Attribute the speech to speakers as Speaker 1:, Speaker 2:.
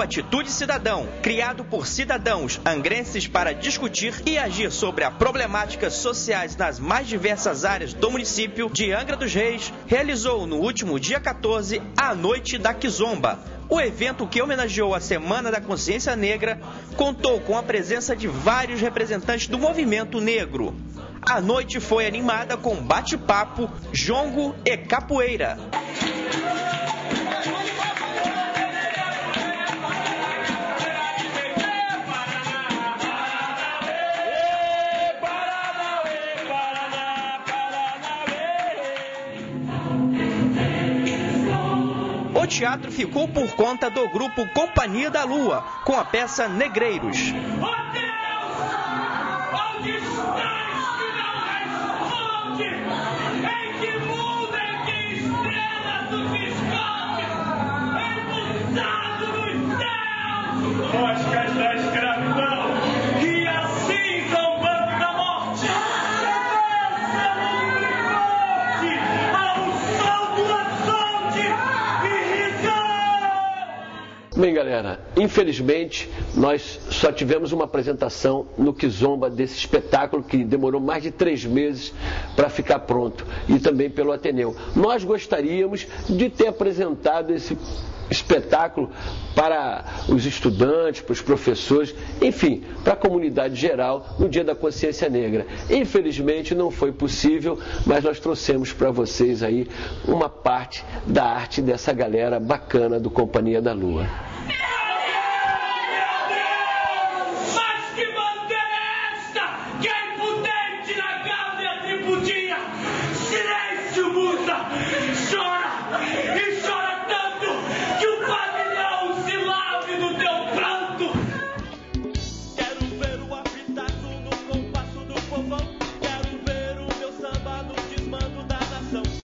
Speaker 1: Grupo Atitude Cidadão, criado por cidadãos angrenses para discutir e agir sobre as problemáticas sociais nas mais diversas áreas do município de Angra dos Reis, realizou no último dia 14 a Noite da Kizomba. O evento, que homenageou a Semana da Consciência Negra, contou com a presença de vários representantes do movimento negro. A noite foi animada com bate-papo, jongo e capoeira. O teatro ficou por conta do grupo Companhia da Lua, com a peça Negreiros.
Speaker 2: Moscas da escravidão, e assim zombando da morte, ao sol do açoite e risão.
Speaker 3: Bem, galera, infelizmente nós só tivemos uma apresentação no Kizomba desse espetáculo que demorou mais de 3 meses para ficar pronto, e também pelo Ateneu. Nós gostaríamos de ter apresentado esse espetáculo para os estudantes, para os professores, enfim, para a comunidade geral no Dia da Consciência Negra. Infelizmente não foi possível, mas nós trouxemos para vocês aí uma parte da arte dessa galera bacana do Companhia da Lua.
Speaker 2: Chora, e chora tanto que o pavilhão se lave do teu pranto.